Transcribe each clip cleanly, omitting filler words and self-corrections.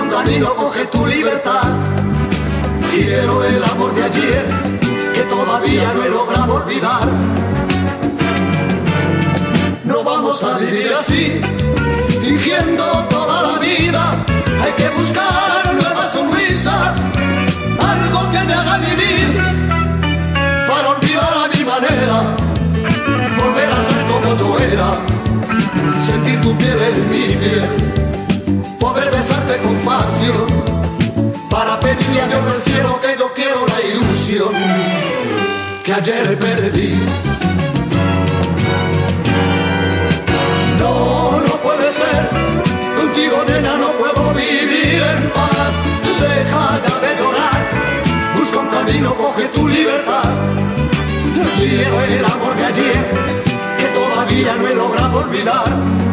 un camino, coge tu libertad. Quiero el amor de ayer, que todavía no he logrado olvidar. No vamos a vivir así, fingiendo toda la vida. Hay que buscar nuevas sonrisas, algo que me haga vivir, para olvidar a mi manera, volver a ser como yo era, sentir tu piel en mi piel, poder besarte con pasión, para pedirle a Dios del cielo que yo quiero la ilusión que ayer perdí. No, no puede ser, contigo nena no puedo vivir en paz. Deja ya de llorar, busca un camino, coge tu libertad. Quiero el amor de ayer, que todavía no he logrado olvidar.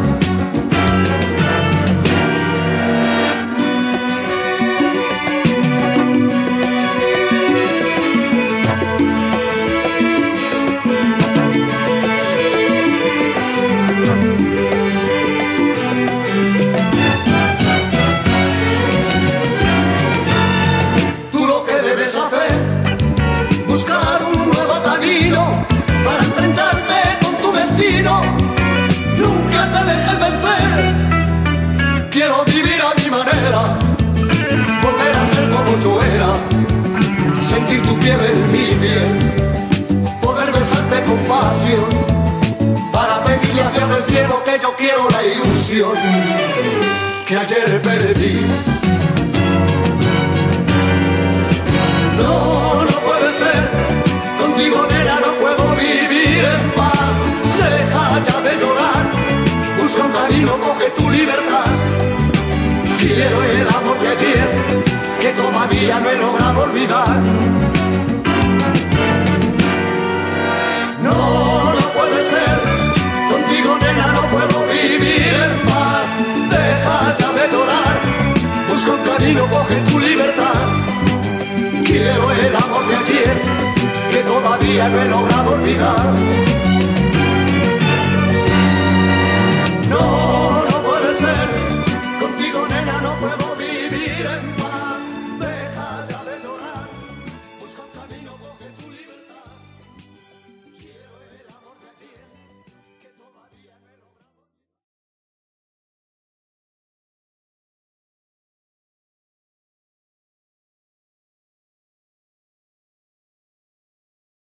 Buscar un nuevo camino para enfrentarte con tu destino. Nunca te dejes vencer. Quiero vivir a mi manera, volver a ser como yo era, sentir tu piel en mi piel, poder besarte con pasión, para pedirle a Dios del cielo que yo quiero la ilusión que ayer perdí. No, no puede ser, contigo nena no puedo vivir en paz. Deja ya de llorar, busca un camino, coge tu libertad. Quiero el amor de ayer, que todavía no he logrado olvidar. No, no puede ser, contigo nena no puedo vivir en paz. Deja ya de llorar, busca un camino, coge tu libertad. Quiero el amor de ayer, que todavía no he logrado olvidar.